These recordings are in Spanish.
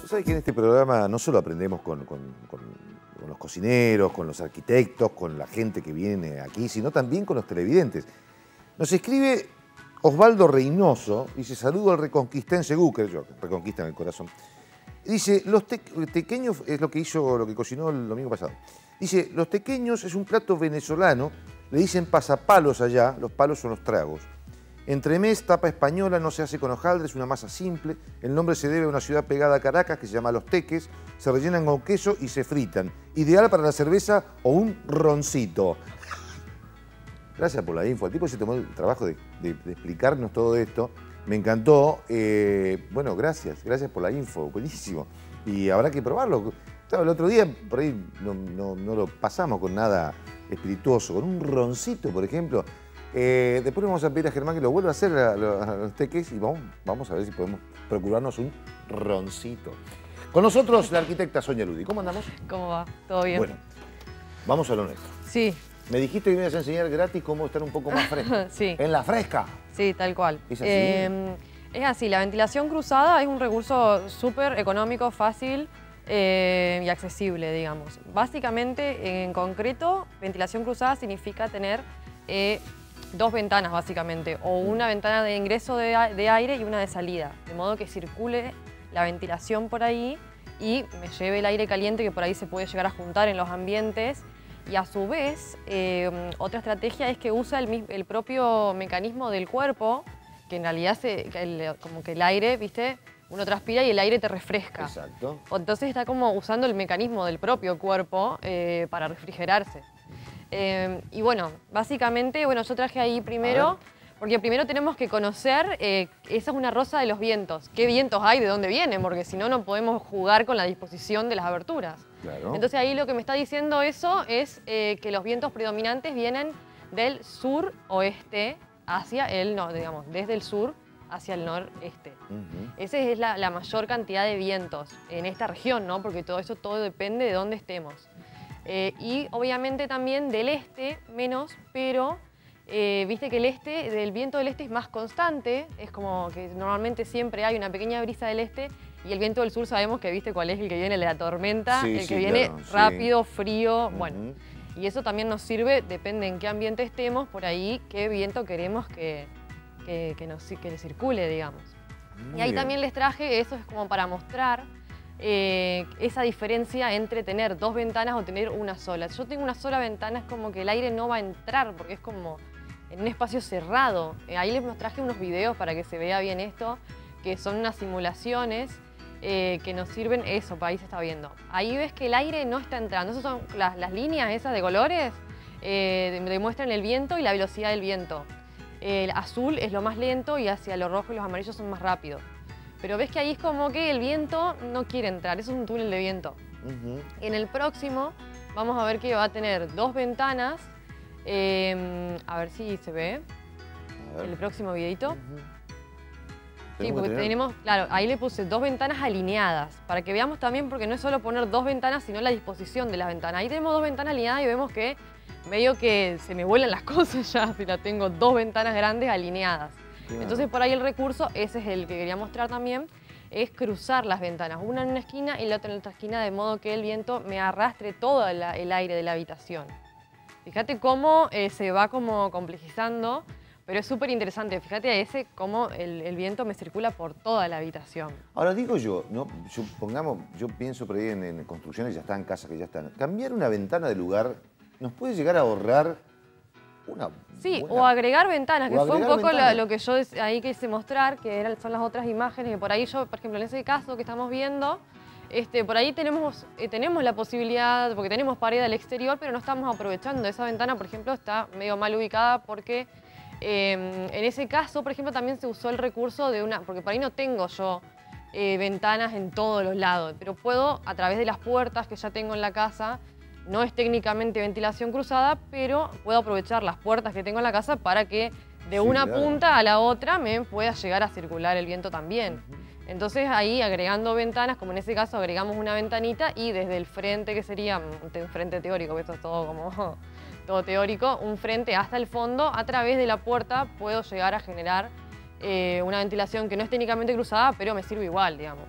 sabes que en este programa no solo aprendemos con los cocineros, con los arquitectos, con la gente que viene aquí, sino también con los televidentes. Nos escribe Osvaldo Reynoso, dice, saludo al reconquistense Gucker, yo, reconquista en el corazón. Dice, los tequeños, es lo que cocinó el domingo pasado. Dice, los tequeños es un plato venezolano, le dicen pasapalos allá, los palos son los tragos. Entremés, tapa española, no se hace con hojaldre, es una masa simple. El nombre se debe a una ciudad pegada a Caracas que se llama Los Teques. Se rellenan con queso y se fritan. Ideal para la cerveza o un roncito. Gracias por la info. El tipo se tomó el trabajo de explicarnos todo esto. Me encantó. Bueno, gracias por la info. Buenísimo. Y habrá que probarlo. Claro, el otro día por ahí no lo pasamos con nada espirituoso. Con un roncito, por ejemplo. Después le vamos a pedir a Germán que lo vuelva a hacer a los teques y vamos a ver si podemos procurarnos un roncito. Con nosotros la arquitecta Sonia Ludi. ¿Cómo andamos? ¿Cómo va? ¿Todo bien? Bueno, vamos a lo nuestro. Sí. Me dijiste que me ibas a enseñar gratis cómo estar un poco más fresca. Sí. ¿En la fresca? Sí, tal cual. ¿Es así? Es así, la ventilación cruzada es un recurso súper económico, fácil y accesible, digamos. Básicamente, en concreto, ventilación cruzada significa tener dos ventanas, básicamente, o una ventana de ingreso de aire y una de salida, de modo que circule la ventilación por ahí y me lleve el aire caliente que por ahí se puede llegar a juntar en los ambientes. Y a su vez, otra estrategia es que usa el propio mecanismo del cuerpo, que en realidad como que el aire, ¿viste? Uno transpira y el aire te refresca. Exacto. Entonces está como usando el mecanismo del propio cuerpo para refrigerarse. Y bueno, básicamente, yo traje ahí primero, porque primero tenemos que conocer, esa es una rosa de los vientos. ¿Qué vientos hay? ¿De dónde vienen? Porque si no, no podemos jugar con la disposición de las aberturas. Claro. Entonces ahí lo que me está diciendo eso es que los vientos predominantes vienen del sur-oeste hacia el norte, digamos, desde el sur hacia el noreste. Esa es la mayor cantidad de vientos en esta región, ¿no? Porque todo depende de dónde estemos. Y obviamente también del este menos, pero viste que el viento del este es más constante, es como que normalmente siempre hay una pequeña brisa del este y el viento del sur sabemos que viste cuál es el que viene, el de la tormenta, sí, el que viene rápido, sí. Frío, bueno. Y eso también nos sirve, depende en qué ambiente estemos, por ahí qué viento queremos que le circule, digamos. Y ahí también les traje, eso es como para mostrar esa diferencia entre tener dos ventanas o tener una sola. Si yo tengo una sola ventana es como que el aire no va a entrar porque es como en un espacio cerrado. Ahí les traje unos videos para que se vea bien esto, que son unas simulaciones que nos sirven eso, para ahí se está viendo. Ahí ves que el aire no está entrando. Esas son las líneas esas de colores, demuestran el viento y la velocidad del viento. El azul es lo más lento y hacia lo rojo y los amarillos son más rápidos. Pero ves que ahí es como que el viento no quiere entrar, eso es un túnel de viento. En el próximo vamos a ver que va a tener dos ventanas, a ver si se ve el próximo videito. Sí, porque tenemos, claro, ahí le puse dos ventanas alineadas, para que veamos también, porque no es solo poner dos ventanas, sino la disposición de las ventanas. Ahí tenemos dos ventanas alineadas y vemos que medio que se me vuelan las cosas ya, si la tengo dos ventanas grandes alineadas. Claro. Entonces por ahí el recurso, ese es el que quería mostrar también, es cruzar las ventanas, una en una esquina y la otra en la otra esquina, de modo que el viento me arrastre todo el aire de la habitación. Fíjate cómo se va como complejizando, pero es súper interesante. Fíjate cómo el viento me circula por toda la habitación. Ahora digo yo, ¿no? Yo pienso por ahí en construcciones que ya están, casas que ya están. Cambiar una ventana de lugar nos puede llegar a ahorrar una sí, buena... o agregar ventanas, que fue un poco lo que yo ahí quise mostrar, que son las otras imágenes, que por ahí yo, por ejemplo, en ese caso que estamos viendo, por ahí tenemos la posibilidad, porque tenemos pared al exterior, pero no estamos aprovechando. Esa ventana, por ejemplo, está medio mal ubicada porque en ese caso, por ejemplo, también se usó el recurso de porque por ahí no tengo yo ventanas en todos los lados, pero puedo, a través de las puertas que ya tengo en la casa, no es técnicamente ventilación cruzada, pero puedo aprovechar las puertas que tengo en la casa para que de una punta a la otra me pueda llegar a circular el viento también. Entonces ahí agregando ventanas, como en ese caso agregamos una ventanita y desde el frente, que sería un frente teórico, que esto es todo como todo teórico, un frente hasta el fondo, a través de la puerta puedo llegar a generar una ventilación que no es técnicamente cruzada, pero me sirve igual, digamos.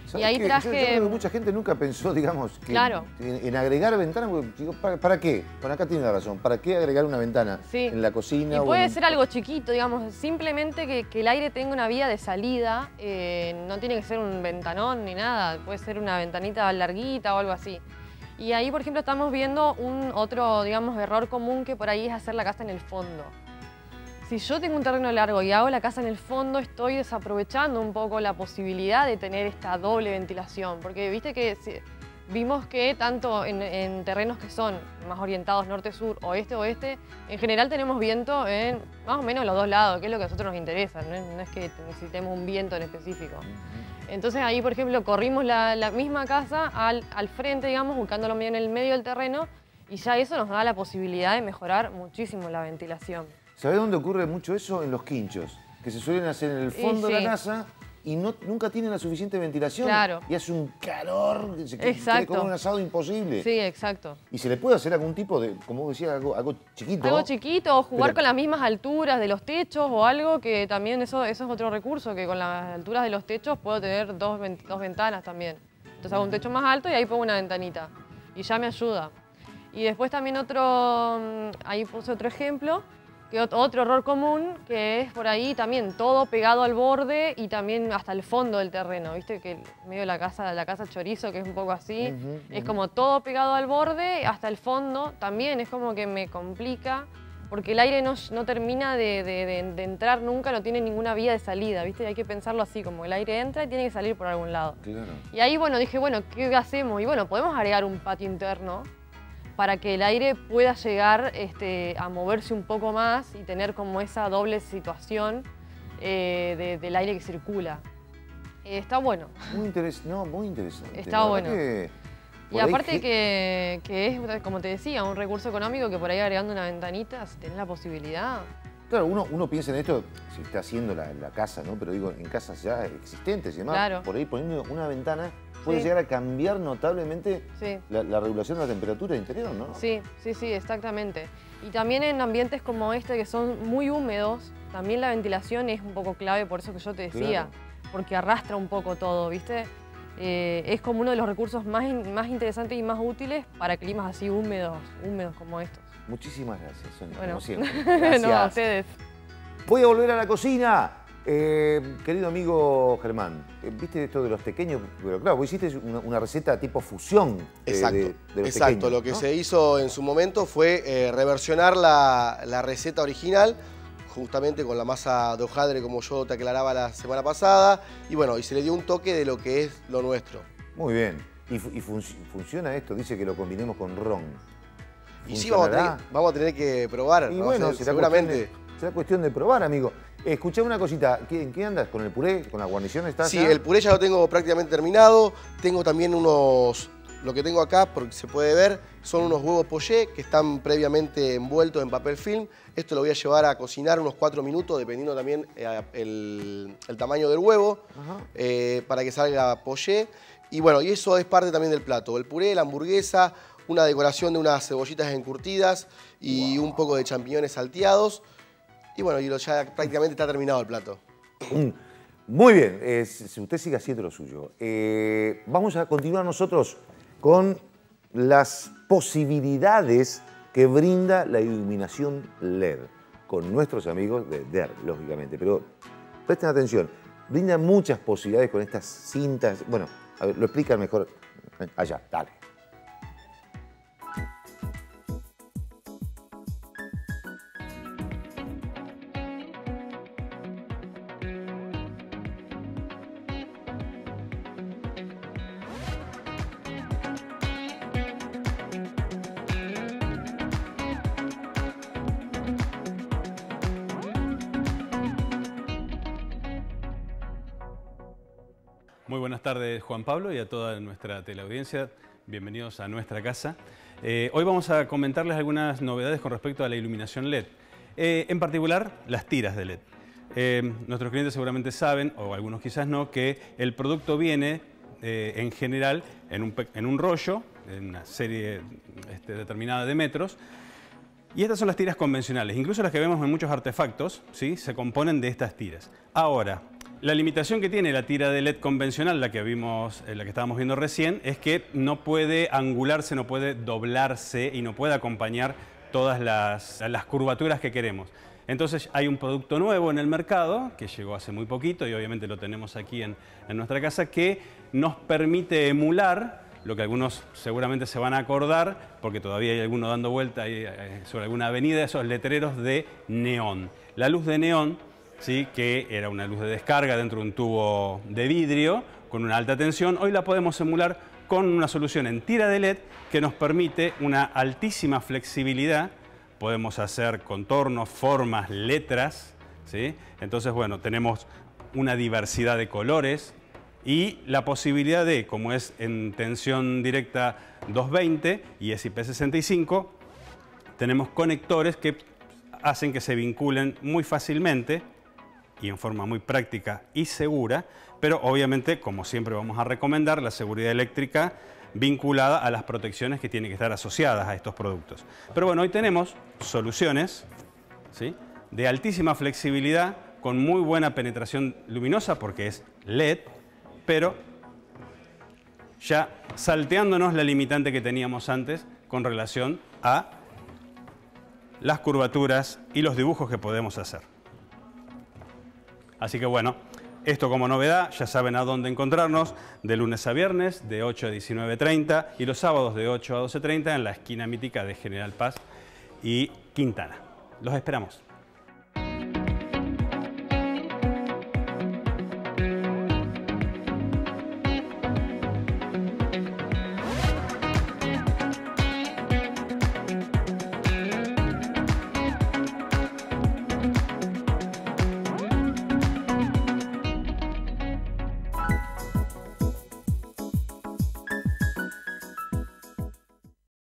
Y ahí traje... Yo creo que mucha gente nunca pensó, digamos, que claro, en agregar ventanas, porque, digo, ¿para qué? Bueno, acá tiene la razón. ¿Para qué agregar una ventana sí, en la cocina? y puede ser algo chiquito, digamos, simplemente que el aire tenga una vía de salida, no tiene que ser un ventanón ni nada, puede ser una ventanita larguita o algo así. Y ahí, por ejemplo, estamos viendo otro, digamos, error común que por ahí es hacer la casa en el fondo. Si yo tengo un terreno largo y hago la casa en el fondo, estoy desaprovechando un poco la posibilidad de tener esta doble ventilación. Porque viste que vimos que tanto en terrenos que son más orientados norte-sur, oeste-oeste, en general tenemos viento en más o menos los dos lados, que es lo que a nosotros nos interesa, no es que necesitemos un viento en específico. Entonces ahí, por ejemplo, corrimos la misma casa al frente, digamos, buscándolo medio en el medio del terreno, y ya eso nos da la posibilidad de mejorar muchísimo la ventilación. ¿Sabés dónde ocurre mucho eso? En los quinchos, que se suelen hacer en el fondo de la casa y nunca tienen la suficiente ventilación. Claro. Y hace un calor que se quiere comer un asado imposible. Sí, exacto. Y se le puede hacer algún tipo de, como vos decías, algo chiquito. Algo chiquito, o jugar con las mismas alturas de los techos o algo, que también eso es otro recurso, que con las alturas de los techos puedo tener dos ventanas también. Entonces hago un techo más alto y ahí pongo una ventanita. Y ya me ayuda. Y después también ahí puse otro ejemplo, que otro error común, que es por ahí también todo pegado al borde y también hasta el fondo del terreno, ¿viste? Que medio la casa chorizo, que es un poco así, es como todo pegado al borde hasta el fondo, también es como que me complica, porque el aire no termina de entrar nunca, no tiene ninguna vía de salida, ¿viste? Hay que pensarlo así, como el aire entra y tiene que salir por algún lado. Claro. Y ahí, bueno, dije, bueno, ¿qué hacemos? Y bueno, podemos agregar un patio interno, para que el aire pueda llegar a moverse un poco más y tener como esa doble situación del aire que circula. Está bueno. Muy interesante. Está bueno. Y aparte ahí... que es, como te decía, un recurso económico que por ahí agregando una ventanita, si tenés la posibilidad. Claro, uno piensa en esto, se está haciendo la casa, ¿no? Pero digo, en casas ya existentes y demás, claro, por ahí poniendo una ventana puede llegar a cambiar notablemente la regulación de la temperatura interior, ¿no? Sí, exactamente. Y también en ambientes como este, que son muy húmedos, también la ventilación es un poco clave, por eso que yo te decía, porque arrastra un poco todo, ¿viste? Es como uno de los recursos más interesantes y más útiles para climas así húmedos como estos. Muchísimas gracias, Sonia, bueno, como siempre. Gracias. No, a ustedes. Voy a volver a la cocina. Querido amigo Germán, ¿viste esto de los tequeños? Pero claro, vos hiciste una receta tipo fusión de los tequeños, lo que se hizo en su momento fue reversionar la receta original, justamente con la masa de hojaldre, como yo te aclaraba la semana pasada, y bueno, y se le dio un toque de lo que es lo nuestro. Muy bien. ¿Y funciona esto? Dice que lo combinemos con ron. Y sí, vamos a tener que probar, y bueno, seguramente. Será cuestión de probar, amigo. Escuchá una cosita, ¿en qué andas? ¿Con el puré? ¿Con la guarnición estás? Sí, el puré ya lo tengo prácticamente terminado. Tengo también lo que tengo acá, porque se puede ver, son unos huevos poché que están previamente envueltos en papel film. Esto lo voy a llevar a cocinar unos 4 minutos, dependiendo también el tamaño del huevo, para que salga poché. Y bueno, y eso es parte también del plato. El puré, la hamburguesa, una decoración de unas cebollitas encurtidas y un poco de champiñones salteados. Y bueno, ya prácticamente está terminado el plato. Muy bien, usted sigue haciendo lo suyo. Vamos a continuar nosotros con las posibilidades que brinda la iluminación LED con nuestros amigos de DER, lógicamente. Pero presten atención, brinda muchas posibilidades con estas cintas. Bueno, a ver, lo explican mejor allá, dale. Muy buenas tardes, Juan Pablo, y a toda nuestra teleaudiencia. Bienvenidos a nuestra casa. Hoy vamos a comentarles algunas novedades con respecto a la iluminación LED. En particular, las tiras de LED. Nuestros clientes seguramente saben, o algunos quizás no, que el producto viene en general en un rollo, en una serie determinada de metros. Y estas son las tiras convencionales. Incluso las que vemos en muchos artefactos, ¿sí?, se componen de estas tiras. Ahora, La limitación que tiene la tira de LED convencional, la que estábamos viendo recién, es que no puede angularse, no puede doblarse y no puede acompañar todas las curvaturas que queremos. Entonces hay un producto nuevo en el mercado, que llegó hace muy poquito y obviamente lo tenemos aquí en nuestra casa, que nos permite emular lo que algunos seguramente se van a acordar, porque todavía hay alguno dando vuelta ahí, sobre alguna avenida, esos letreros de neón. La luz de neón, ¿sí?, que era una luz de descarga dentro de un tubo de vidrio con una alta tensión, hoy la podemos emular con una solución en tira de LED que nos permite una altísima flexibilidad. Podemos hacer contornos, formas, letras, ¿sí? Entonces, bueno, tenemos una diversidad de colores y la posibilidad de, como es en tensión directa 220 y es IP65, tenemos conectores que hacen que se vinculen muy fácilmente y en forma muy práctica y segura, pero obviamente, como siempre vamos a recomendar, la seguridad eléctrica vinculada a las protecciones que tienen que estar asociadas a estos productos. Pero bueno, hoy tenemos soluciones, ¿sí?, de altísima flexibilidad, con muy buena penetración luminosa porque es LED, pero ya salteándonos la limitante que teníamos antes con relación a las curvaturas y los dibujos que podemos hacer. Así que bueno, esto como novedad, ya saben a dónde encontrarnos, de lunes a viernes, de 8 a 19:30 y los sábados de 8 a 12:30 en la esquina mítica de General Paz y Quintana. Los esperamos.